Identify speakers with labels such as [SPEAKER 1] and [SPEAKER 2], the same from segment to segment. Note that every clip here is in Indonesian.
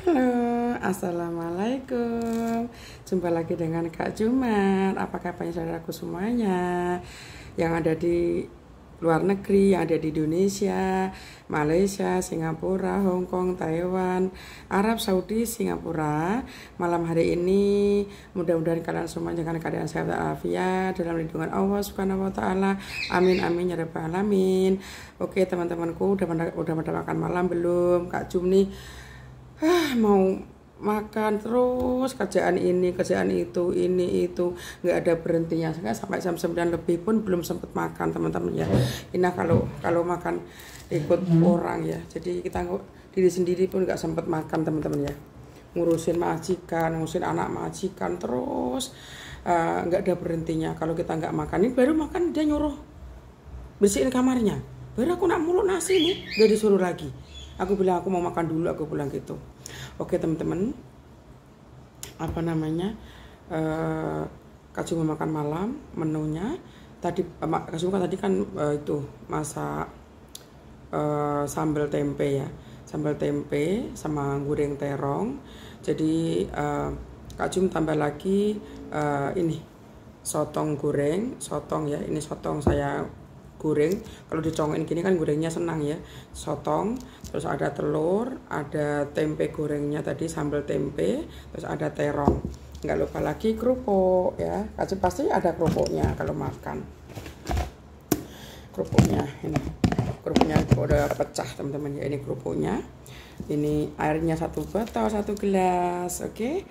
[SPEAKER 1] Halo, assalamualaikum. Jumpa lagi dengan Kak Jumat. Apa kabarnya saudaraku semuanya yang ada di luar negeri, yang ada di Indonesia, Malaysia, Singapura, Hong Kong, Taiwan, Arab Saudi, Singapura. Malam hari ini mudah-mudahan kalian semua dengan keadaan sehat walafiat dalam lindungan Allah Subhanahu wa taala. Amin amin ya rabbal alamin. Oke, teman-temanku udah pada makan malam belum? Kak Jum nih mau makan terus, kerjaan ini kerjaan itu, ini itu nggak ada berhentinya. Saya sampai jam 9 lebih pun belum sempat makan, teman-teman ya. Ini kalau makan ikut orang ya, jadi kita diri sendiri pun nggak sempat makan, teman-teman ya. Ngurusin majikan, ngurusin anak majikan terus, nggak ada berhentinya. Kalau kita nggak makan, ini baru makan dia nyuruh bersihin kamarnya, baru aku nak mulu nasi nih dia disuruh lagi. Aku bilang aku mau makan dulu, aku bilang gitu. Oke teman-teman, apa namanya, Kak Jum makan malam, menunya tadi Kak Jum tadi kan itu masak sambal tempe ya, sambal tempe sama goreng terong. Jadi Kak Jum tambah lagi ini sotong goreng, sotong ya, ini sotong saya goreng. Kalau dicongin gini kan gorengnya senang ya, sotong, terus ada telur, ada tempe gorengnya tadi sambal tempe, terus ada terong. Nggak lupa lagi kerupuk ya, pasti ada kerupuknya kalau makan. Kerupuknya ini, kerupuknya udah pecah teman-teman ya, ini kerupuknya. Ini airnya 1 botol 1 gelas. Oke.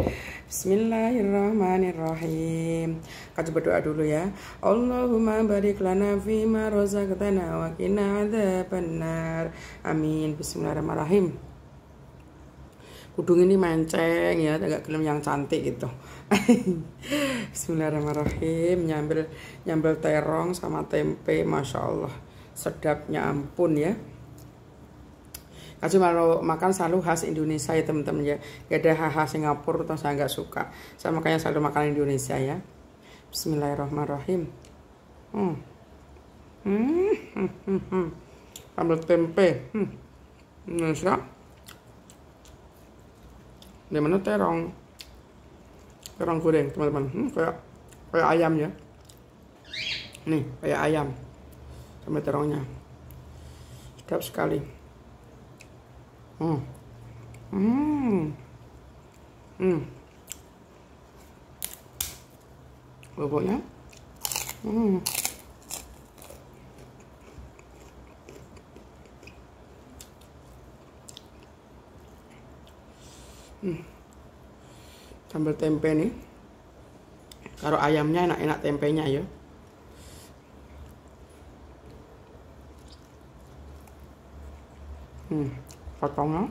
[SPEAKER 1] Bismillahirrahmanirrahim. Kita berdoa dulu ya. Allahumma barik lana fima razaqtana wa qina adzabannar. Amin. Bismillahirrahmanirrahim. Kudung ini menceng ya, agak gelem yang cantik gitu. Bismillahirrahmanirrahim. Nyambel terong sama tempe, masya Allah, sedapnya ampun ya. Kak Jum kalau makan selalu khas Indonesia ya teman-teman ya, gak ada khas Singapura atau saya nggak suka. Saya makanya selalu makan Indonesia ya. Bismillahirrahmanirrahim. Sambal tempe Indonesia. Di mana terong goreng teman-teman, kayak ayam ya. Nih kayak ayam sama terongnya, sedap sekali. Boboknya sambal tempe nih, kalau ayamnya enak-enak tempenya ya. Potongnya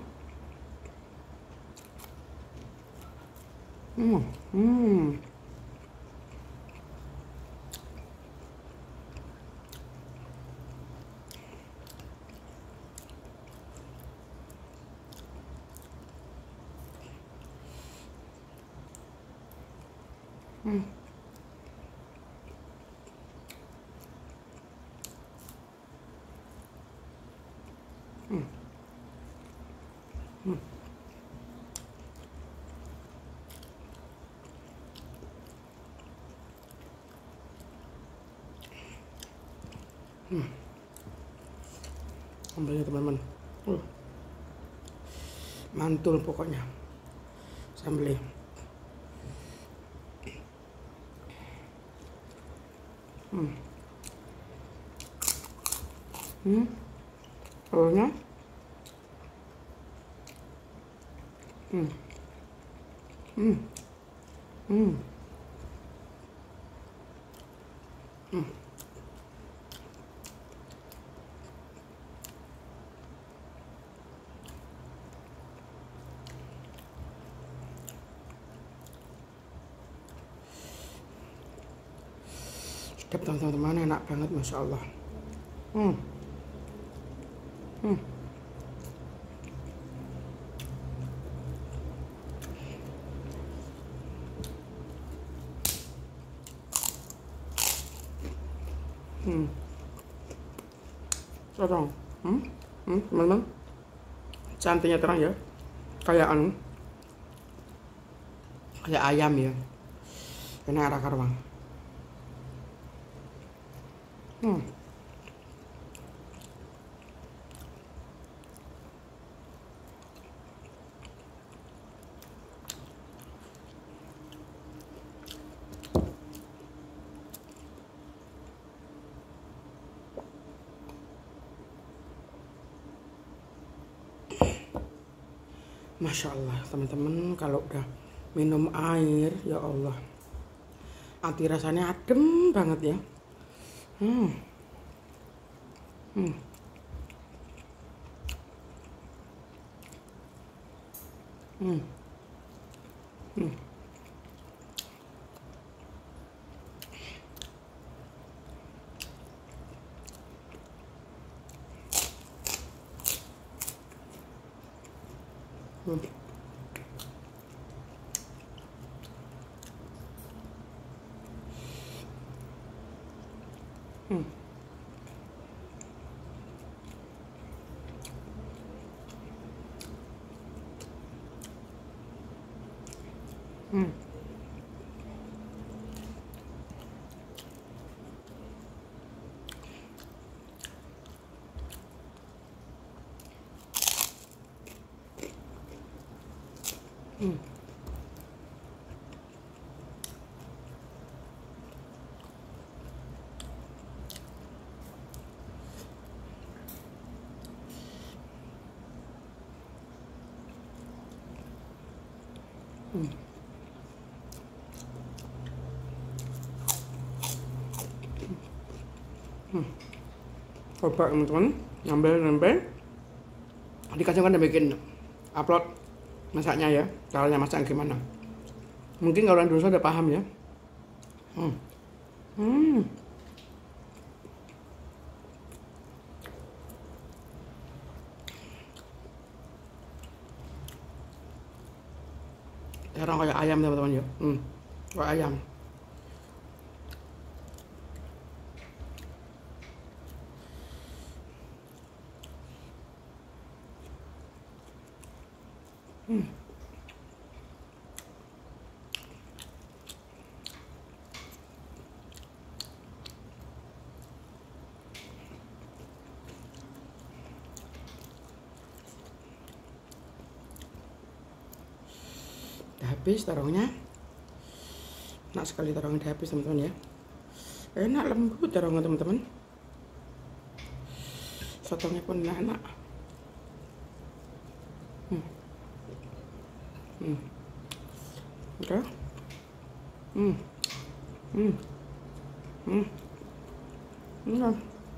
[SPEAKER 1] sambalnya teman-teman, mantul pokoknya sambalnya. Telurnya sedap teman-teman, enak banget masya Allah. Terong, teman-teman, cantiknya terang ya, kayak kayak ayam ya. Enak arah karuang. Masya Allah teman-teman, kalau udah minum air ya Allah, hati rasanya adem banget ya. Hmm. Hmm. Hmm. Hmm. Hmm. Hmm. Hmm. Hmm. Hmm. Coba teman-teman, nambah dikasih kan udah bikin upload masaknya ya, caranya masak gimana. Mungkin kalau yang dulu udah paham ya. Sekarang kayak ayam teman-teman ya. Kayak ayam. Udah habis terongnya. Enak sekali terongnya, udah habis teman-teman ya. Enak, lembut terongnya teman-teman. Sotongnya pun enak. Udah. Udah.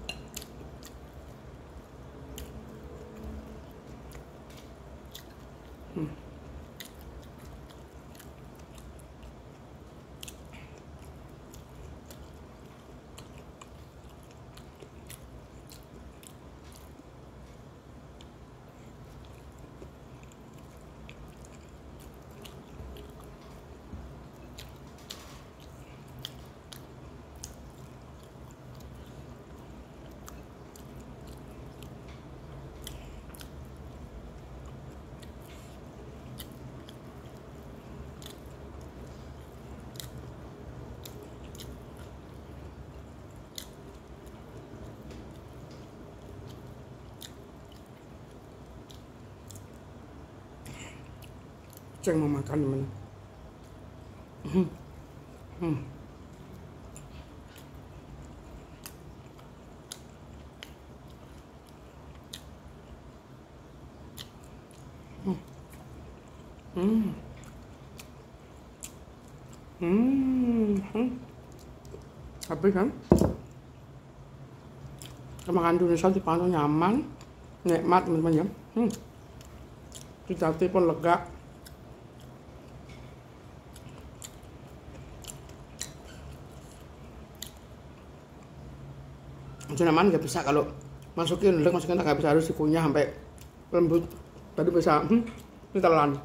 [SPEAKER 1] Ceng mau makan teman. Habis kan? Makan di Indonesia di Pano nyaman, nikmat teman-teman ya. Di hati pun lega. Cuman nggak bisa kalau masukin nggak bisa, harus dikunyah sampai lembut baru bisa ditelan.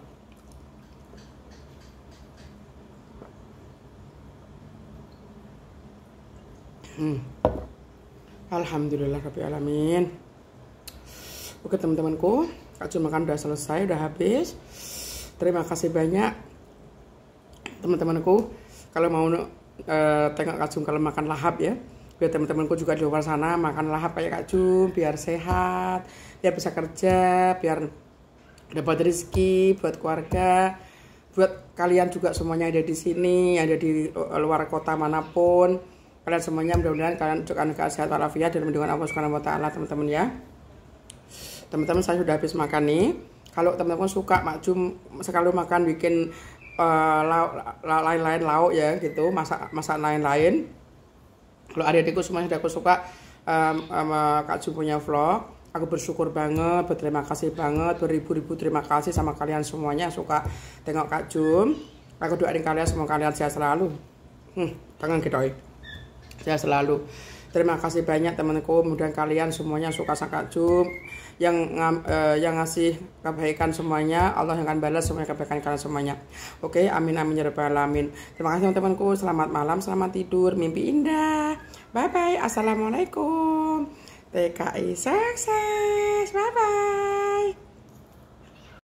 [SPEAKER 1] Alhamdulillah rabbil alamin. Oke teman-temanku, kacun makan udah selesai, udah habis. Terima kasih banyak teman-temanku kalau mau tengok Kak Jum kalau makan lahap ya, biar teman-temanku juga di luar sana makan lahap kayak Kak Jum, biar sehat, biar bisa kerja, biar dapat rezeki buat keluarga, buat kalian juga semuanya ada di sini, ada di luar kota manapun, kalian semuanya mudah-mudahan kalian juga sehat walafiat dan dengan Allah Subhanahu wa taala teman-teman ya. Teman-teman saya sudah habis makan nih. Kalau teman-teman suka Mak Jum sekali makan bikin lain-lain lauk ya gitu, masak lain-lain. Kalau adik-adikku semuanya sudah aku suka Kak Jum punya vlog, aku bersyukur banget, berterima kasih banget, beribu-ribu terima kasih sama kalian semuanya suka tengok Kak Jum. Aku doain kalian semua kalian sehat selalu. Tangan kita sehat selalu. Terima kasih banyak temanku, mudah kalian semuanya suka sama Kak Jum, yang ngasih kebaikan semuanya, Allah yang akan balas semua kebaikan kalian semuanya. Oke, amin amin ya rabbal alamin. Terima kasih teman-temanku, selamat malam, selamat tidur, mimpi indah. Bye bye, assalamualaikum. TKI sukses, bye bye.